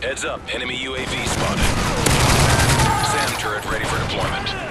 Heads up, enemy UAV spotted. SAM turret ready for deployment.